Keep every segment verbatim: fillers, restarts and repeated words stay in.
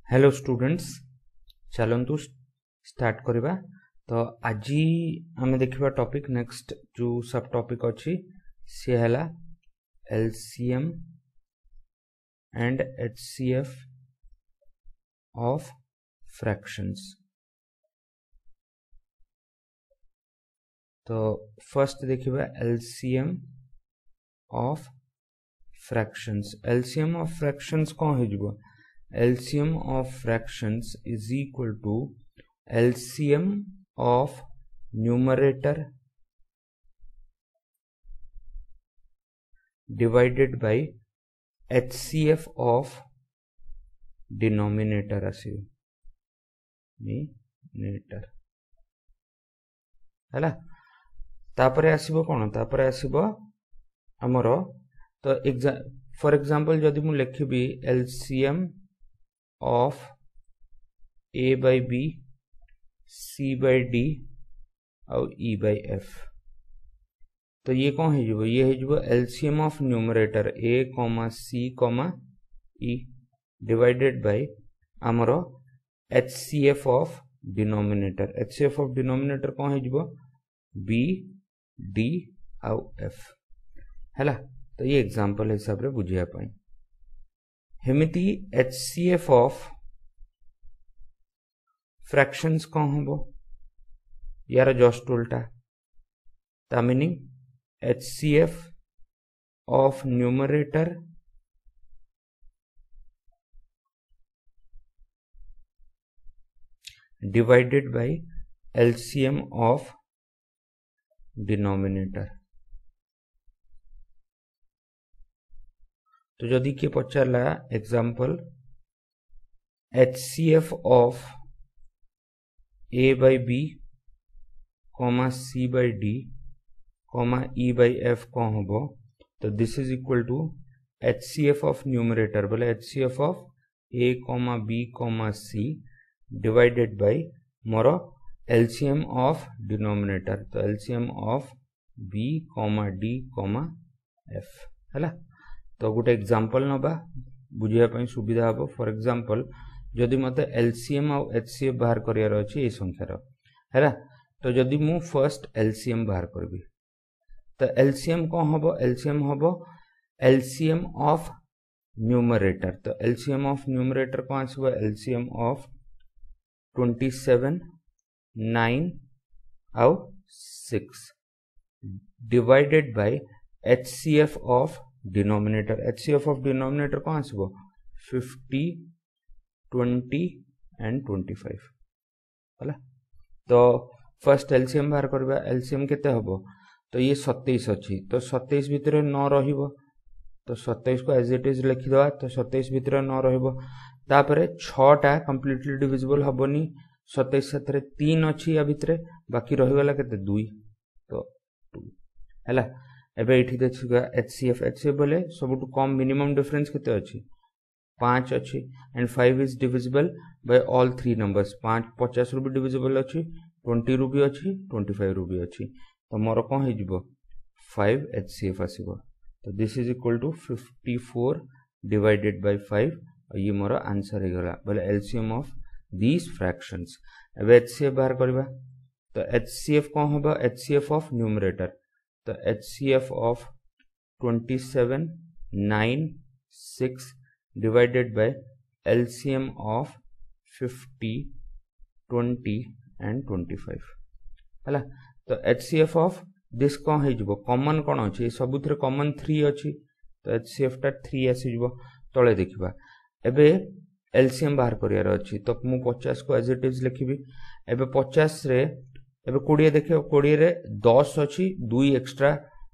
Hello students, चलतु start करवा। तो आज आम देखा टॉपिक नेक्स्ट जो सब टॉपिक अच्छी सी है LCM and HCF of fractions. तो फर्स्ट देखा LCM of fractions. LCM of fractions कौन हो? LCM of fractions is equal to LCM of numerator divided by HCF of denominator आसीबो डिनोमिनेटर हैला। तापरे आसीबो कोन? तापरे आसीबो हमरो तो एग्जा फॉर एग्जांपल जदि मु लिखिबी LCM of a by b c by d और ई बाय एफ, तो ये कौन है? ये है LCM of numerator a comma c comma e divided by आमरो HCF of denominator. HCF of denominator कौन है? बी डी और एफ हैला। तो ये एग्जांपल हिसाब रे बुझिया पाई। हेमिति एचसीएफ ऑफ फ्रैक्शंस कौन होबो? यार जस्ट उल्टा। ता meaning HCF of numerator divided by LCM of denominator. तो जदि के पचारला example HCF of a by b comma c by d comma e by f कौन होबो? तो this is equal to HCF of numerator बोले HCF of a comma b comma c divided by मोर LCM of denominator. तो LCM of B comma d comma f हैला। तो गोटे example नबा बुझिया पई सुविधा हबो। फॉर एग्जांपल जदि मते एलसीएम और एचसीएफ बाहर करियार अछि ए संख्यार हैला, तो जदि मु फर्स्ट एलसीएम बाहर करबी तो एलसीएम कौन हबो? एलसीएम हबो एलसीएम ऑफ न्यूमरेटर। तो एलसीएम ऑफ न्यूमरेटर कौन आसीबो? LCM of twenty seven nine और six divided by HCF of denominator. HCF of denominator कौन आसीबो? Fifty twenty and twenty five होला। तो फर्स्ट एलसीएम बाहर करबा। एलसीएम केते हबो? तो ये सत्ताईस अछि, तो सत्ताईस भितर नौ रहिबो, तो सत्ताईस को एज इट इज लिखि दवा। तो सत्ताईस भितर नौ रहिबो, तापरे छटा कंप्लीटली डिविजिबल हबोनी। सत्ताईस साथरे तीन अछि या भितरे, बाकी रहिगला केते दुई, तो टू हैला। एबे एठी देखिबा एचसीएफ एचसीएफ बोले सबटु कम मिनिमम डिफरेंस केते अछि? पाँच अच्छी and five is divisible by all three numbers. पाँच पचास रु भी डिविजिबल अच्छी, ट्वेंटी रु भी अच्छी, ट्वेंटी फाइव रु भी अच्छी। तो मोर कौन हो? फाइव एचसीएफ आसीबो। तो this is equal to fifty four divided by five और ये मोर आंसर हो गला बोले एलसीएम ऑफ दीज फ्रैक्शंस। अब एचसीएफ बाहर करबा। तो एचसीएफ कौन होबा? HCF of numerator. तो HCF of twenty seven nine six divided by LCM of fifty twenty and twenty five हैला। तो एचसीएफ ऑफ दिस कौन हो? कॉमन कौन अच्छी? सबुथिरे कॉमन थ्री अच्छी, तो एचसीएफ टा थ्री आसीजो तले देखिबा। एबे एलसीएम बाहर करियार अच्छी, तो मु पचास को एज इट इज लिखिबी। एबे पचास रे एबे कोड़िए देखियो, कोड़िए रे दस अच्छी, दुई एक्स्ट्रा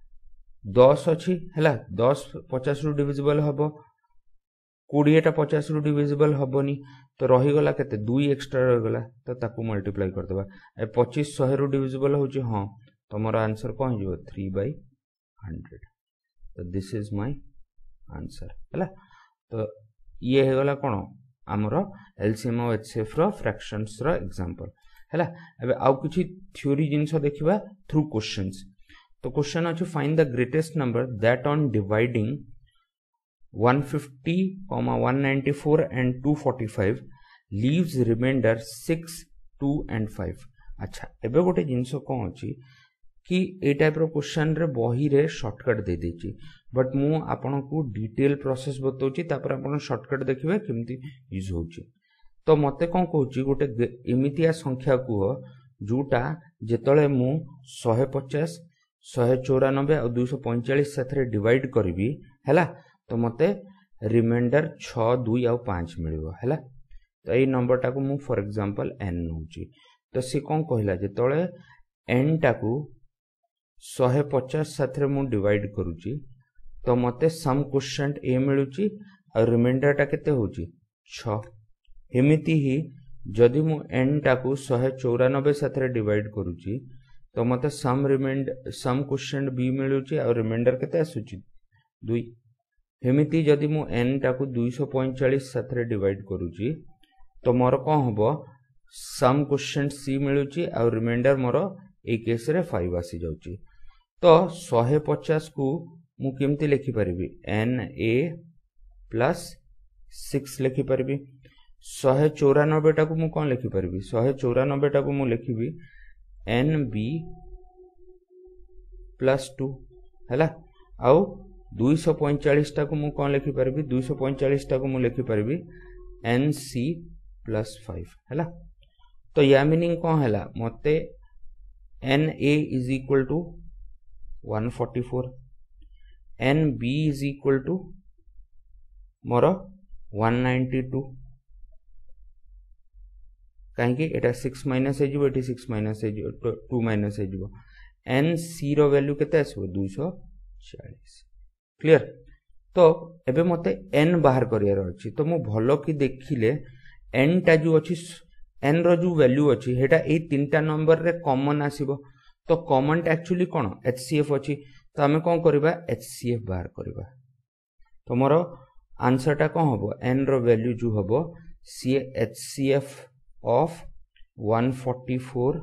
दस अच्छी हैला। दस पचास रु डिविजिबल हबो, कोड़िएटा पचास रु डिविजिबल हबोनी, तो रहीगला केते? दुई एक्स्ट्रा रहीगला, तो ताकू मल्टीप्लाई करदेबा। ए पच्चीस सौ रु डिविजिबल होची, हाँ, तो मोर आंसर कौन हो? Three by hundred. तो दिस इज माय आंसर हैला। तो ये हेगला कौन आमर एलसीएम और एचसीएफ रो फ्रैक्शंस रो एग्जांपल हैला। एबे आउ किछि थ्योरी जिंस देखिबा थ्रू क्वेश्चंस। तो क्वेश्चन अच्छे find the greatest number that on dividing one fifty, one ninety-four and two forty-five leaves remainder six two and five. अच्छा एबे गोटे जिनस कौन अच्छी कि ए टाइप रो क्वेश्चन रे बही रे शॉर्टकट दे देची बट मु आपन को डिटेल प्रोसेस बताउची तापर आपन शॉर्टकट देखिबे केमती यूज होची। तो मते कौन कहूची गोटे एमितिया संख्या को जोटा जेतले मु एक सौ पचास एक सौ चौरानबे और दो सौ पैंतालीस साथ डिवाइड करी हैला तो मते रिमाइंडर छह दो और पाँच मिलिबो हैला। तो ये नंबर टाको मु फॉर एग्जांपल n नउची तो से कौन कहला जेतले n टाको एक सौ पचास साथ मु डिवाइड करूची तो मते सम क्वोशिएंट a मिलुची और रिमाइंडर टा केते होची छह। एमिति ही जदि मु n टाको एक सौ चौरानबे साथ डिवाइड करूची तो मते some remind some quotient b मिलुची और रिमाइंडर केते आसुची दो। एमिति जदि मु n टाको दो सौ पैंतालीस साथ डिवाइड करूची तो मोर कौन हबो सम क्वोशिएंट c मिलुची और रिमाइंडर मोर ए केस रे पाँच आसी जाउची। तो एक सौ पचास को मु केमती लिखि परिबी n a प्लस छह लिखि परिबी। एक सौ चौरानबे टाको मु कोन लिखि परिबी एक सौ चौरानबे टाको मु लिखिबी n b प्लस टू हैला। आउ दो सौ पैंतालीस टाको मु कोन लिखि परिबी दो सौ पैंतालीस टाको मु लिखि परिबी n c प्लस पाँच हैला। तो या मीनिंग कौन हैला मते n a is equal to एक सौ चौवालीस n b is equal to मोर एक सौ बानवे कहीं एटा छह माइनस हे जिवो एटी छह माइनस हे जिवो दो माइनस हे जिवो n c रो वैल्यू केते आसबो दो सौ चालीस। क्लियर। तो एबे मते n बाहर करियार अछि तो मु भलो कि देखिले n टा जो अछि n रो जो वैल्यू अछि हेटा ए तीनटा नंबर रे कॉमन आसीबो तो कॉमन टा एक्चुअली कोन H C F अछि तो हमें कोन करबा H C F बाहर करबा। तो मोर आंसर टा कोन हबो n रो वैल्यू जो हबो सी H C F ऑफ एक सौ चौवालीस एक सौ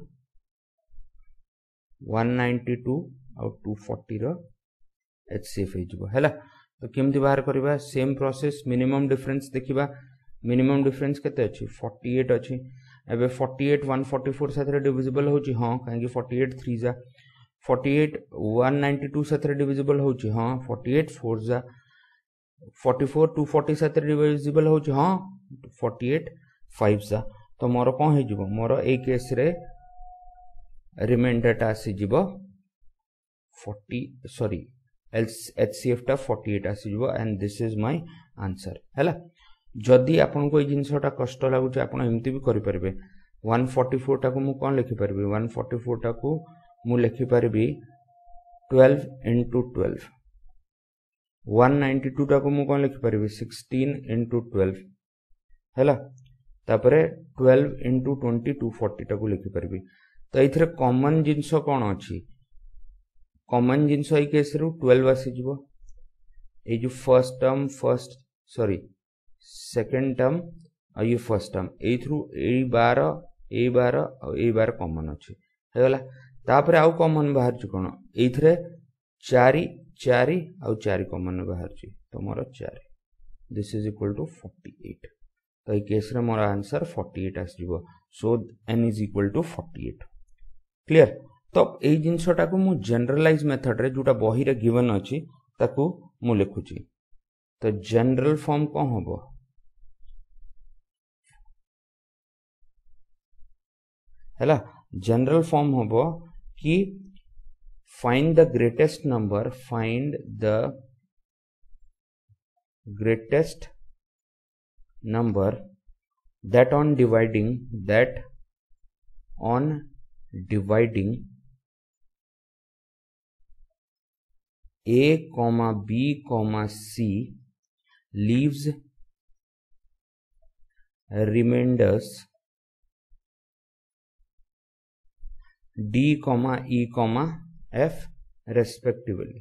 बानवे और दो सौ चालीस रो H C F हे जिवो हैला। तो केमती बाहर करबा सेम प्रोसेस मिनिमम डिफरेंस देखिबा मिनिमम डिफरेंस केते अछि अड़तालीस अछि एबे अड़तालीस एक सौ चौवालीस साथ डिविजिबल होची हां काहे अड़तालीस तीन जा अड़तालीस एक सौ बानवे साथ डिविजिबल होची हां अड़तालीस चार जा चौवालीस दो सौ चालीस साथ डिविजिबल होची हां अड़तालीस पाँच जा। तो मोर कोन हे जिवो मोर ए केस रे रिमाइंडर टा आसी जिवो चालीस सॉरी H C F टा अड़तालीस आसी जिवो and this is my answer हैला। जदि आपन को जिनसटा कष्ट लागुच आपन एमती भी करि परबे एक सौ चौवालीस टाको मु कोन लिखि परबे एक सौ चौवालीस टाको मु लिखि परबी बारह into बारह एक सौ बानवे टाको मु कोन लिखि परबी सोलह into बारह हैला तापरे बारह into बीस दो सौ चालीस टाको लिखि परबी। तो एथिरे कॉमन जिंस कोन अछि कॉमन जिंस ए केस रु बारह आसी जिवो ए जो first term first sorry second term और ये फर्स्ट टर्म ए थ्रू ए बारह ए बारह और ए बारह कॉमन अछि हेगला। तापरे आउ कॉमन बाहर छु कोन एथिरे चार चार और चार कॉमन बाहर छु तो मोर चार दिस इज इक्वल टू अड़तालीस। तो ए केस रे मोर आंसर अड़तालीस आसी जिवो so n is equal to अड़तालीस। क्लियर। तो ए जिंसटा को मु जनरलाइज मेथड रे जोटा बही रे गिवन अछि ताकू मु लिखुची। तो जनरल फॉर्म कोन होबो हैला जनरल फॉर्म होबो कि find the greatest number find the greatest number that on dividing that on dividing a comma b comma c leaves remainders d comma e comma f respectively।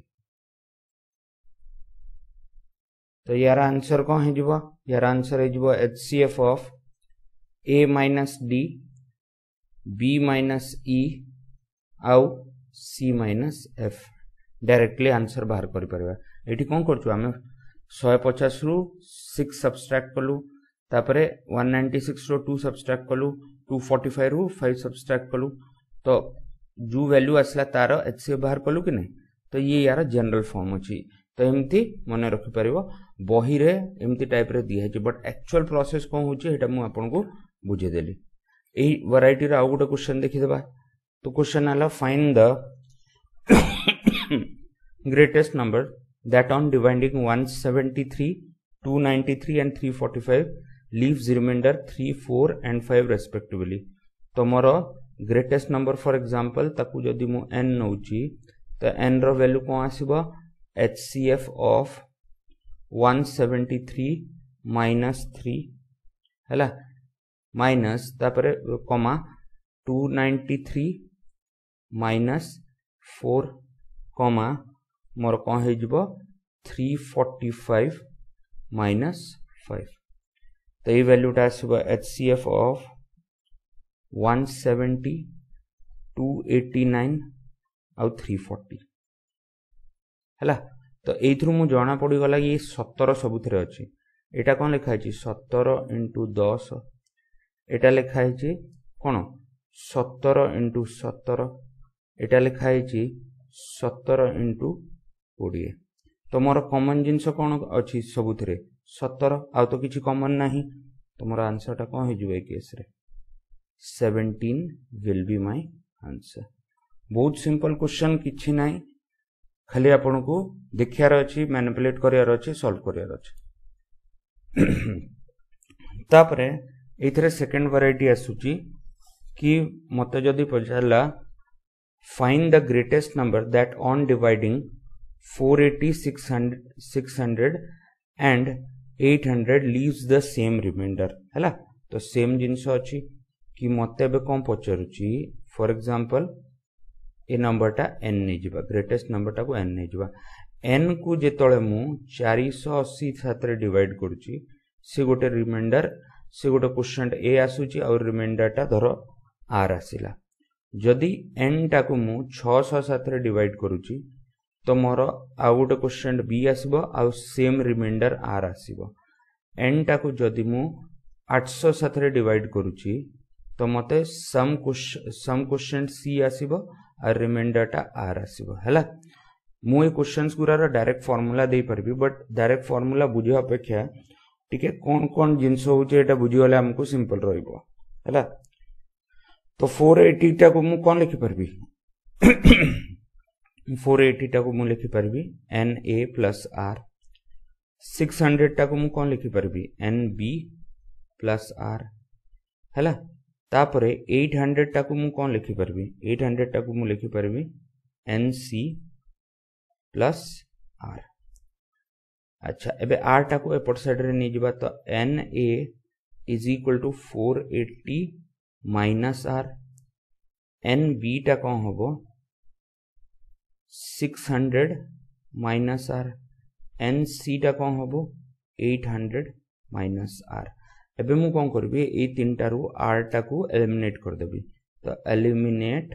तो यार answer कौन है जीवा यार आंसर है जीवा H C F of a minus d b minus e आउ c minus f directly answer बाहर कर परबा। एठी कोन करछु हमें एक सौ पचास रु छह सब्सट्रैक्ट कलु तापरे वन नाइंटी सिक्स रो टू सब्सट्रैक्ट कलु टू फोर्टी फाइव रो फाइव सब्सट्रैक्ट कलु तो जो वैल्यू आसला तार एचसीएफ बाहर कलु कि नहीं तो ये यार जनरल फॉर्म अच्छी तो एमती मन रखिपर बही रे एमती टाइप रे दिया है बट एक्चुअल प्रोसेस कौन होटा मुझे आपको बुझेदेली यही वैरायटी रो आउ गोटे क्वेश्चन देखीदेबा तो क्वेश्चन आला find the greatest number that on dividing one seventy three two ninety three and three forty five leaves remainder three four and five respectively तो मोर ग्रेटेस्ट नंबर फॉर एग्जांपल ताकू जदि मु n नउची तो n रो value कोन आसीबो HCF of one seventy three minus three हैला माइनस तापरे comma two ninety three minus four comma मोर कोन हे जिवो three forty five minus five तो ये वैल्यूटा आसीबो HCF of one seventy two eighty nine आउ थ्री फोर्टी हैला तो एथरु मु जाना पड़ी गला ये सत्तर सबुथरे अछि एटा कोन लिखा है सत्तर इंटू दस एटा लिखा है कोन सत्तर इंटू सत्तर एटा लिखा है सत्तर इंटू कोड़े तो मोर कॉमन जिनस कौन अच्छी सबुथरे सत्तर आउ तो किसी कॉमन नहीं तो मोर आंसर टा कौन हो केस रे seventeen will be my answer बहुत सिंपल क्वेश्चन किछि नाही खाली आपन को देखियार अछि मैनिपुलेट करियार अछि सॉल्व करियार अछि तापरे एथरे सेकंड वैरायटी आसुची कि मते जदी पचारला find the greatest number that on dividing four eighty six hundred six hundred and eight hundred leaves the same remainder हैला तो सेम जिंस अछि कि मते बे कोन पचरुची फॉर एग्जांपल ए नंबर टा n ने जिबा ग्रेटेस्ट नंबर टा को n ने जिबा n को जेतळे मु चार सौ अस्सी साथ डिवाइड करूची से गोटे रिमाइंडर से गोटे क्वेश्चन ए आसुची और रिमाइंडर टा धरो r आसिला जदि n टा को मु छह सौ साथ डिवाइड करूची तो मोर आउ गोटे क्वेश्चन बी आसीबो आ सेम रिमाइंडर r आसीबो n टा को जदि मु आठ सौ साथ डिवाइड करूची तो मते सम सम क्वेश्चन सी आसीबो और रिमाइंडर टा r आसीबो हैला मु ए क्वेश्चंस गुरार डायरेक्ट फार्मूला दे परबी बट डायरेक्ट फार्मूला बुझिया अपेक्षा टिके कोन कोन जिंस होचे एटा बुझिगले हमको सिंपल रहइबो हैला तो फोर एटी टा को मु कोन लिखि परबी फोर एटी टा को मु लिखि परबी n a plus r six hundred टा को मु कोन लिखि परबी एन बी प्लस आर हैला तापरे एट हंड्रेड टा को मु कोन लिखि परबी एट हंड्रेड टा को मु लिखि परबी एन सी प्लस आर अच्छा एबे आर टा को एपट साइड रे नि जिबा तो n a is equal to four eighty minus r n b टा कोन होबो six hundred minus r n c टा कोन होबो एट हंड्रेड माइनस आर एबे मु कोन करबी ए तीन टारु आर टा को एलिमिनेट कर देबी तो एलिमिनेट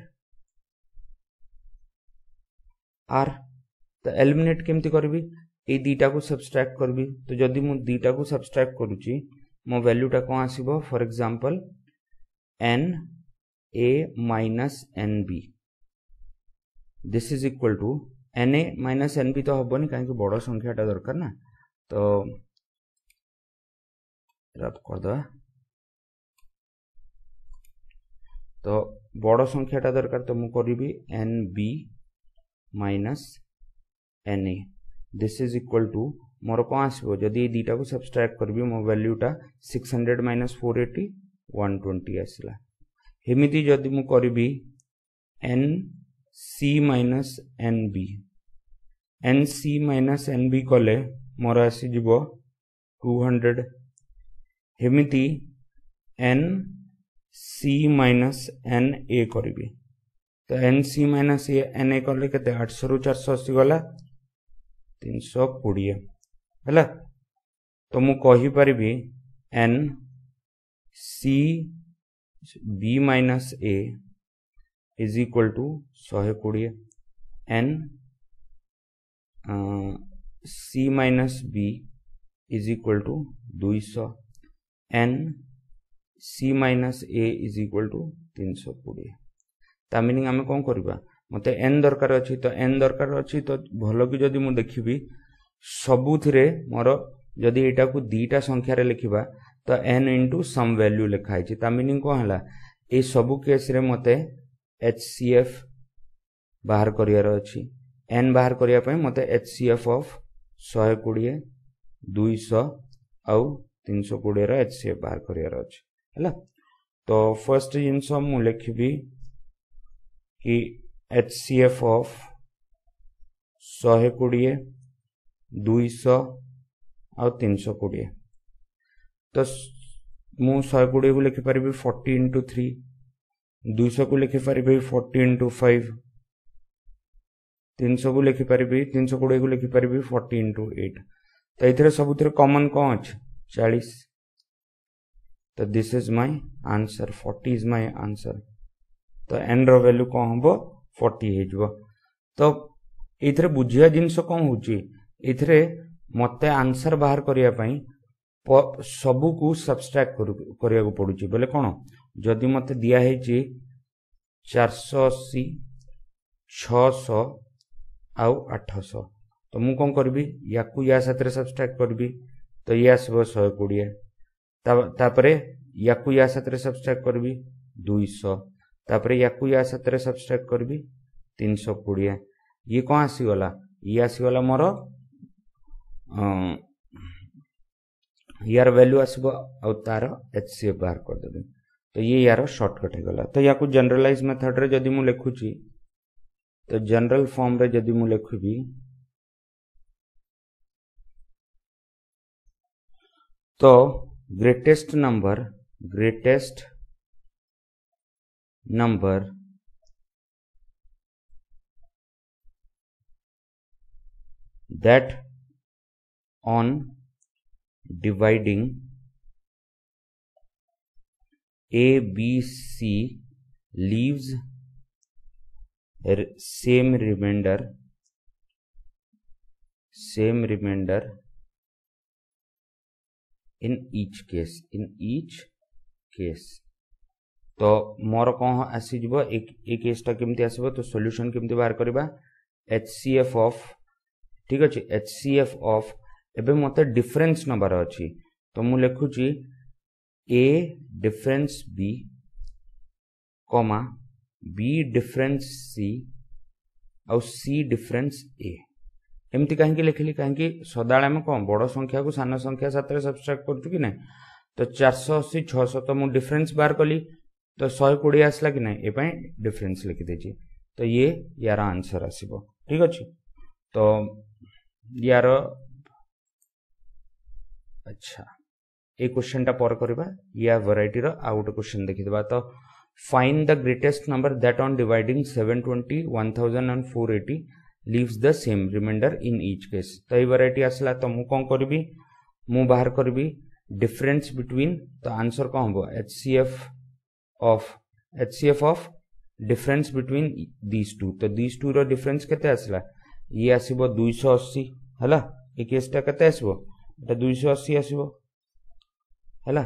आर तो एलिमिनेट केमती करबी ए दीटा को सब्सट्रैक्ट करबी तो जदि मु दीटा को सब्सट्रैक्ट करूची मो वैल्यू टा कोन आसीबो for example n a minus n b this is equal to n a minus n b तो हबनी काहे कि बड़ संख्याटा दरकार ना तो रब कर दो तो बड़ संख्याटा दरकार तो मु करिबी n b minus n a this is equal to मोर कोन आसीबो जदि ए दीटा को सब्सट्रैक्ट करबी मो वैल्यूटा six hundred minus four eighty one twenty आसिला हेमिति जदि मु करिबी n c minus n b n c minus n b कले मोर आसी जिवो टू हंड्रेड हेमिति n c minus n a करिबी तो n c minus n a कले केते आठ सौ रु चार सौ अस्सी गला तीन सौ बीस हैला तो मु कहि परिबी n c b minus a is equal to एक सौ बीस n c minus b is equal to दो सौ n c minus a is equal to तीन सौ बीस ता मीनिंग आम कौन करवा मते एन दरकार अच्छी तो एन दरकार अच्छी तो भल कि जदि मु देखिबी सबुथिरे मोर जदि एटा को दीटा संख्या रे लिखिबा तो एन इंटू सम वैल्यू लिखाई छी ता मीनिंग कौन हला ए सबु केस रे मते एचसीएफ बाहर करियार अछि एन बाहर करिया पय मते एचसीएफ ऑफ एक सौ बीस दो सौ आउ तीन सौ बीस रो एचसीएफ बाहर करियार अछि हला तो फर्स्ट जिंस मु लिखिबी कि एचसीएफ ऑफ एक सौ बीस दो सौ आउ तीन सौ बीस तो मु एक सौ बीस को लिखि परिबी चालीस इंटू थ्री दो सौ को लिखि परिबी चालीस इंटू फाइव तीन सौ को लिखि परिबी तीन सौ बीस को लिखि परिबी चालीस इंटू आठ तो एथिरे सबुथिरे कॉमन कौन अछि चालीस तो दिस इज माय आंसर चालीस इज माय आंसर तो एन रो वैल्यू कौन हबो चालीस हे जबो तो एथिरे बुझिया जिंस कौन होची एथिरे मते आंसर बाहर करिया पई सबु को सब्सट्रैक्ट करिया को पडुची बोले कोन जदि मते दिया हेची चार सौ अस्सी छह सौ आउ आठ सौ तो मु कौन करबी याकू या साथरे सब्सट्रैक्ट करबी तो ये आसबो एक सौ बीस तापरे याकू या साथरे सब्सट्रैक्ट करबी दो सौ तापरे याकू या साथरे सब्सट्रैक्ट करबी तीन सौ बीस ये कौन आसी गला ये आसी गला मोर यार वैल्यू आसबो आ तार एचसीएफ बाहर कर देबे तो ये यार शॉर्टकट हे गला तो याकू जनरलाइज मेथड रे जदी मु लिखुची तो जनरल फॉर्म रे जदी मु लिखबी तो greatest number greatest number that on dividing A, B, C leaves same remainder same remainder in each case in each case तो मोर कौन आसी जीवो एक एक केसटा केमती आसीबो तो सॉल्यूशन केमती बाहर करबा एचसीएफ ऑफ ठीक अच्छे एचसीएफ ऑफ एबे मते डिफरेंस नंबर अच्छी तो मु लिखुची a difference b comma b difference c और सी डिफरेंस ए एमती कहीं लिखिली कहीं सदाले में कौन बड़ संख्या को सान संख्या साथ सब्सट्रैक्ट करूँ कि ना तो चार सौ अस्सी छह सौ तो मु डिफरेंस बाहर कली तो सौ कोड़े आसला कि ना ये डिफरेंस लिखिदे तो ये यार आंसर आसब ठीक अच्छे तो यार अच्छा ये क्वेश्चन टा पर करबा या वैरायटी रो आ गोटे क्वेश्चन देखि देबा तो find the greatest number that on dividing seven twenty one thousand and four eighty leaves the same remainder in each case तो ये वैरायटी आसला तो मु कोन करबी मु बाहर करबी डिफरेंस बिटवीन तो आंसर कोन हो HCF of HCF of difference between these two तो दीस टू रो डिफरेंस केते आसला ये आसीबो दो सौ अस्सी हला ए केसटा केते आसीबो एटा दो सौ अस्सी आसीबो हला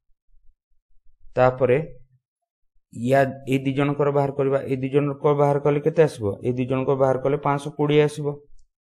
तापरे या ए दि जन कर बाहर करबा ए दि जन को बाहर कले केते आसीबो ए दि जन को बाहर कले पाँच सौ बीस आसीबो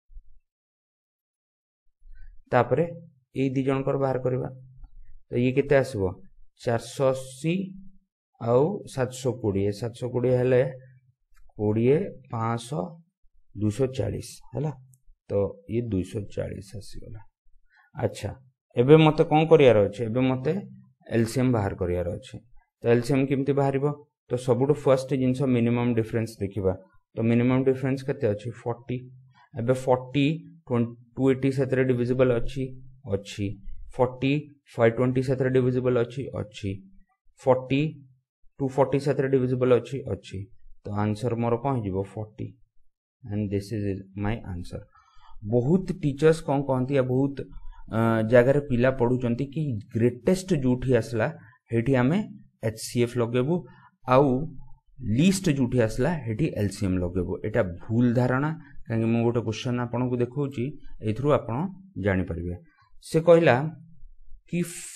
तापरे ए दि जन कर बाहर करबा तो ये केते आसीबो चार सौ अस्सी आउ सात सौ बीस सात सौ बीस हेले बीस पाँच सौ दो सौ चालीस है तो ये दो सौ चालीस आसीगला अच्छा एबे मते कौन करियार अछि एबे मते एलसीएम बाहर करियार अछि तो एलसीएम केमती बाहरिबो तो सबुठो फर्स्ट जिंस मिनिमम डिफरेंस देखिबा तो मिनिमम डिफरेंस केते अछि चालीस एबे चालीस दो सौ अस्सी सेतरे डिविजिबल अछि अछि चालीस पाँच सौ बीस सेतरे डिविजिबल अछि अछि चालीस दो सौ चालीस सेतरे डिविजिबल अछि अछि तो आंसर मोर कोन हिजबो चालीस and this is my answer बहुत टीचर्स कौन कहती या बहुत जगह पिला पढ़ुचंती कि ग्रेटेस्ट जोठी आसला हेठी आमे एचसीएफ लगेबू आउ लिस्ट जोठी आसला हेठी एलसीएम लगेबू एटा भूल धारणा कहीं मु गोटे क्वेश्चन आपन को देखौची एथरू आपन जानि परिबे से कहला कि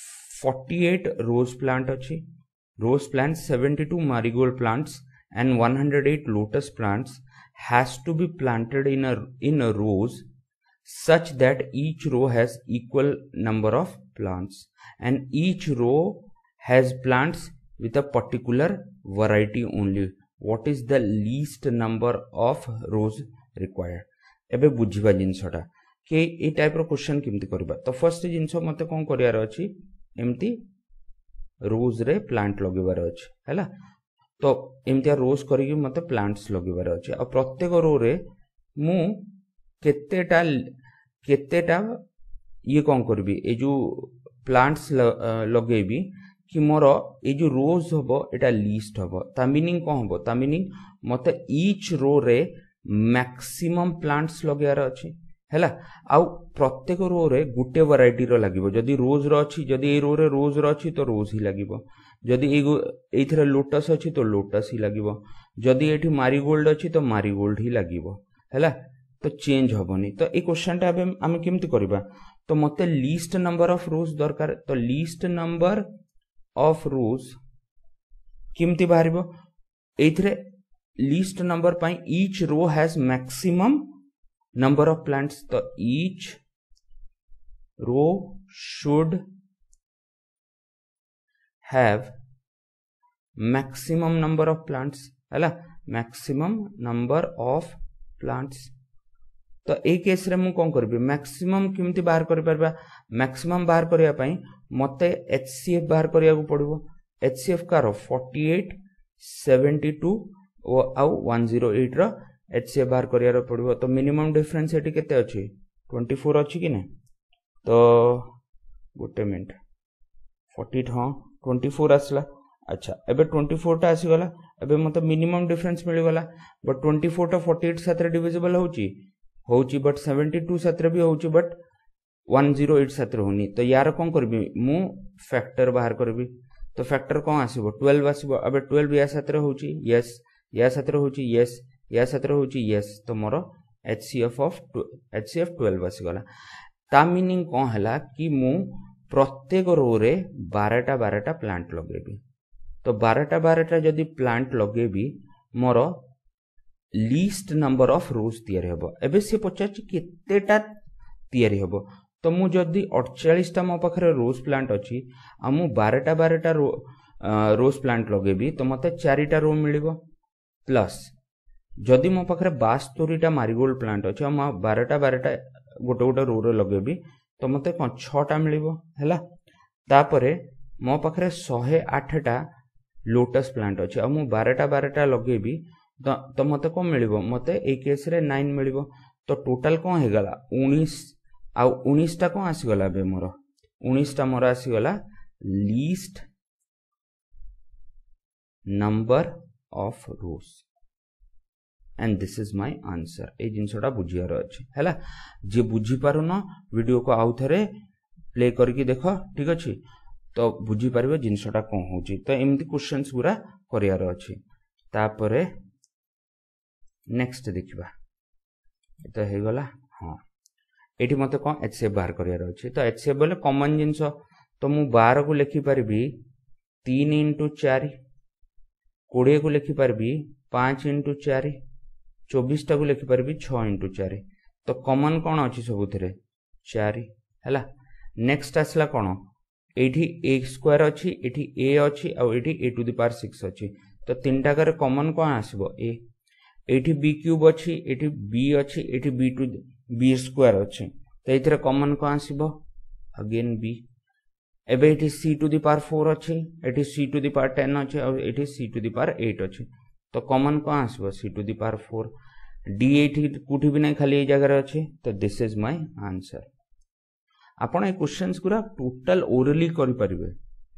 forty-eight rose plant अच्छी, rose plants, seventy-two marigold plants and one hundred eight lotus plants has to be planted in a in a rows such that each row has equal number of plants and each row has plants with a particular variety only. What is the least number of rows required? एबे बुझिबा जिनसटा कि ए type रो question केमती करबा. तो first जिनस मते कोन करियार अछि, एमती रोज रे plant लगेबार अछि हैला. तो एमती रोज करिकि मते प्लांट्स लगेबार अछि. आ प्रत्येक रो रे मु केतेटा केतेटा ये कोन करबी, ए जो प्लांट्स लगेबी कि मोर ए जो रोज हबो एटा लिस्ट हबो. ता मीनिंग कोन हबो, ता मीनिंग मते ईच रो रे मैक्सिमम प्लांट्स लगेयार अछि हैला. आउ प्रत्येक रो रे गुटे वैरायटी रो लागिवो. जदी रोज रो अछि, जदी ए रो रे रोज रो अछि तो रोज ही लागिवो. जदी ए एथरे लोटस अछि तो लोटस ही लागिवो. जदी एठी मारीगोल्ड अछि तो मारीगोल्ड ही लागिवो हैला. तो चेंज हबोनी. तो ए क्वेश्चन टा आबे हम केमती करबा, तो मते लीस्ट नंबर ऑफ रोज दरकार. तो लीस्ट नंबर ऑफ रोज केमती बाहरिबो, एथरे लीस्ट नंबर पाई each row has maximum number of plants. तो each row should have maximum number of plants हैला, मैक्सिमम नंबर ऑफ प्लांट्स. तो ए केस रे मु कोन करबी, मैक्सिमम केमती बाहर कर परबा. मैक्सिमम बाहर करिया पई मते एचसीएफ बाहर करिया को पड़िबो. एचसीएफ कार forty-eight seventy-two ओ आउ one oh eight row HCF बाहर करिया रो पड़िबो. तो मिनिमम डिफरेंस एटी केते अछि, twenty-four अछि कि नै. तो गोटे मिनिट forty हां twenty-four आसला. अच्छा एबे twenty-four टा आसी गला. एबे मते मिनिमम डिफरेंस मिल गला. बट twenty-four टा forty-eight साथरे डिविजिबल होउची होउची बट seventy-two साथरे भी होउची बट one oh eight साथरे होनी. तो यार कोन करबी, मु फैक्टर बाहर करबी. तो फैक्टर कोन आसीबो, twelve आसीबो. अबे twelve या साथरे होउची यस, या साथरे होउची यस, या साथरे होउची यस. तो मोर एचसीएफ ऑफ एचसीएफ twelve आसी गला. ता मीनिंग कोन हला कि मु प्रत्येक रो रे twelve टा twelve टा प्लांट लगेबी. तो twelve टा twelve टा जदी प्लांट लगेबी मोर लीस्ट नंबर ऑफ रोज तैयारी हबो. एबे से पचाच केतेटा तैयारी हबो. तो मु जदी forty-eight टा मो पाखरे रोज प्लांट अछि आ मु twelve टा twelve टा रो रोज प्लांट लगेबी तो मते four टा रो मिलिबो. प्लस जदी मो पाखरे बास्तोरी टा मारीगोल्ड प्लांट अछि आ मु twelve टा twelve टा गोटे गोटे रो रे लगेबी तो मते कोन six टा मिलिबो हैला. तापरे मो पाखरे one oh eight टा लोटस प्लांट अछि आ मु twelve टा twelve टा लगेबी तो तो मते को मिलिबो, मते ए केस रे nine मिलिबो. तो टोटल कोन हे गला nineteen आ nineteen टा कोन आसी गला बे मोर nineteen टा मोर आसी गला least number of rows and this is my answer. ए जिनसटा बुझियार अछि हैला. जे बुझी पारुनो वीडियो को आउ थरे प्ले करके देखो ठीक अछि. तो बुझी पारिबो जिनसटा कोन होची. तो एमती क्वेश्चंस पूरा करियार अछि. तापरे नेक्स्ट देखिबा. तो हे गला हां एठी मते कोन एचसीएफ बाहर करियार अछि. तो एचसीएफ बोले कॉमन जिंस. तो मु twelve को लिखि परबी three into four, twenty को लिखि परबी five into four, twenty-four टा को लिखि परबी six into four. तो कॉमन कोन अछि सबुथरे four हैला. नेक्स्ट आसला कोन, एठी a स्क्वायर अछि, एठी a अछि आ एठी a to the power six अछि. तो तीनटा करे कॉमन कोन आसीबो a. एठी b क्यूब अछि, एठी b अछि, एठी b to b स्क्वायर अछि. तो एथरे कॉमन कोन आसीबो अगेन b. एबे एठी c to the power four अछि, एठी c to the power ten अछि आ एठी c to the power eight अछि. तो कॉमन कोन आसीबो c to the power four. d एठी कुठी भी नै खाली ए जगह रे अछि. तो दिस इज माय आंसर. आपण ए क्वेश्चंस पूरा टोटल ओरली करि परिबे.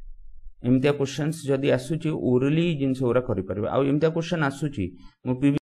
एमतिया क्वेश्चंस जदी आसुची ओरली जिंस ओरा करि परिबे. आ एमतिया क्वेश्चन आसुची मु